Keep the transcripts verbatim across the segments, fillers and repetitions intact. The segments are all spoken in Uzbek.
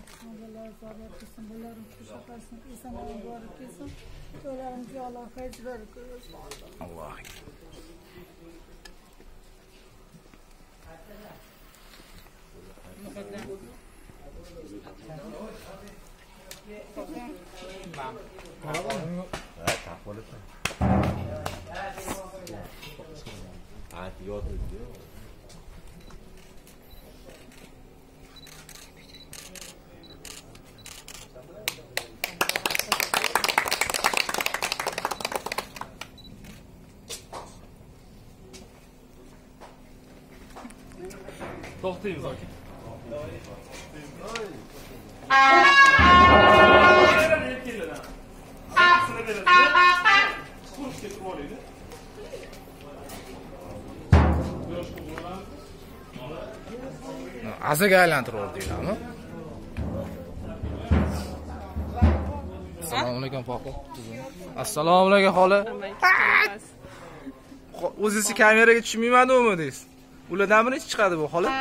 Allohlar sabr qilsin, bularni xush qilsin, eson omon borib kelsin. To'larimizga Alloh hech bir ko'rsin. Alloh. To'xtaymiz aka. Azaga aylantirib deylarmi? Assalomu alaykum papa. Assalomu alaykum xola. O'zingiz kameraga tushmaymadimi deysiz? Ulardan biri chiqadi bu xola.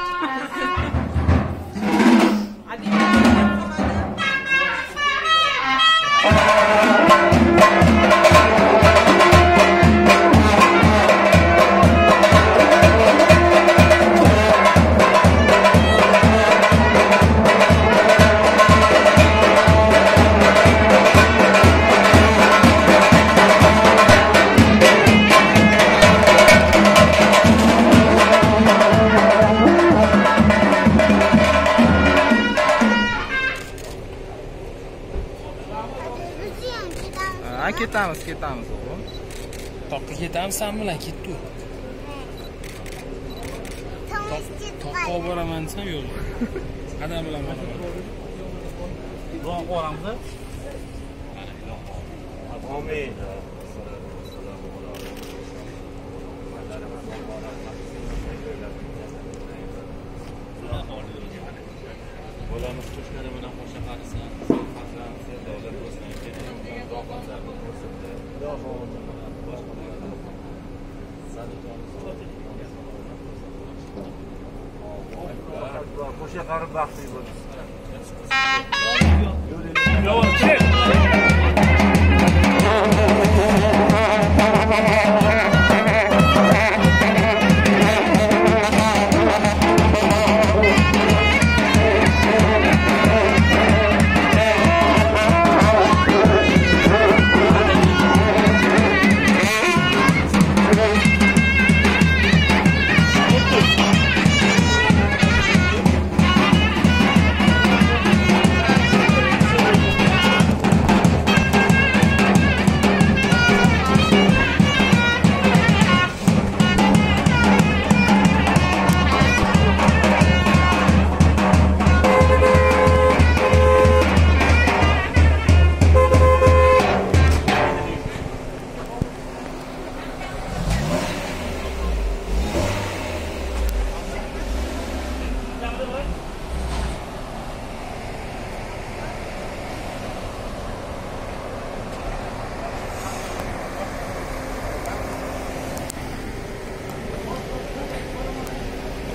Ketamiz, ketamiz o'g'lim. Toqqa ketamizmi bilan ketdi. Toqqa boraman desam yo'q. Qadam bilan boraman. Ro'q boramiz. Amin. Bo'lamiz qo'shnilar bilan qo'shni qarisan, sen farzand, sen davlat bo'lsan, qo'shni qarib baxtli bo'lsin.